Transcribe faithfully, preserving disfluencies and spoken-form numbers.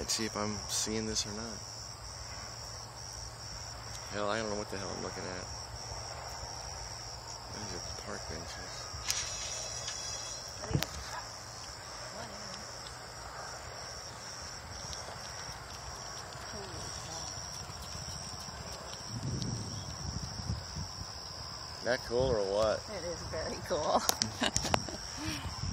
Let's see if I'm seeing this or not. Hell, I don't know what the hell I'm looking at. These are park benches. That cool or what? It is very cool.